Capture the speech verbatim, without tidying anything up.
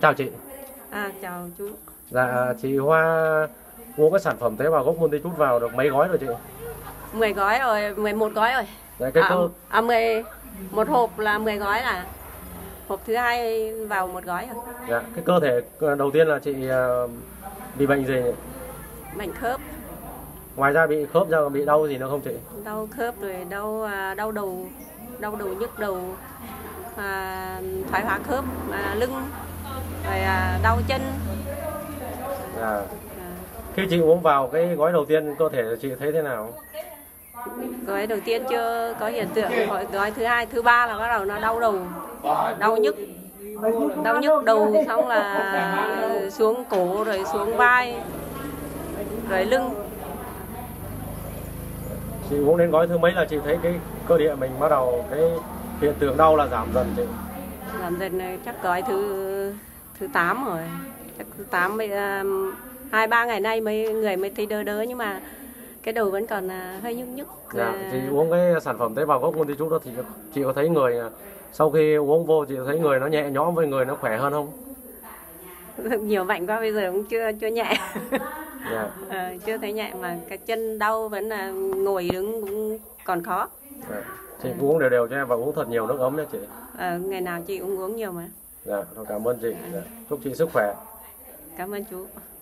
chào chị. À, chào chú. Dạ, chị Hoa uống cái sản phẩm tế bào gốc Multichoose vào được mấy gói rồi chị? mười gói rồi, mười một gói rồi. Dạ, cái à, cơ... à, mười một hộp là mười gói, là hộp thứ hai vào một gói rồi. Dạ, cái cơ thể đầu tiên là chị bị bệnh gì? Bệnh khớp. Ngoài ra bị khớp ra bị đau gì nữa không chị? Đau khớp rồi đau đau đầu, đau đầu nhức đầu, à, thoái hóa khớp, à, lưng, rồi à, đau chân. Dạ. À. Khi chị uống vào cái gói đầu tiên, cơ thể chị thấy thế nào? Gói đầu tiên chưa có hiện tượng, gói thứ hai, thứ ba là bắt đầu nó đau đầu, đau nhức, đau nhức đầu, xong là xuống cổ rồi xuống vai, rồi lưng. Chị uống đến gói thứ mấy là chị thấy cái cơ địa mình bắt đầu cái hiện tượng đau là giảm dần chị? Giảm dần chắc gói thứ thứ tám rồi, chắc thứ tám bây giờ, hai ba ngày nay mấy người mới thấy đỡ đỡ, nhưng mà cái đầu vẫn còn hơi nhức nhức. Dạ, chị uống cái sản phẩm tế bào gốc Multichoose đó thì chị có thấy người sau khi uống vô chị thấy người nó nhẹ nhõm với người nó khỏe hơn không? Nhiều bệnh quá bây giờ cũng chưa chưa nhẹ. Dạ. À, chưa thấy nhẹ, mà cái chân đau vẫn là ngồi đứng cũng còn khó. Dạ. Chị cũng uống đều đều cho em và uống thật nhiều nước ấm nhé chị. À, ngày nào chị cũng uống nhiều mà. Dạ, cảm ơn chị. Dạ. Chúc chị sức khỏe. Cảm ơn chú.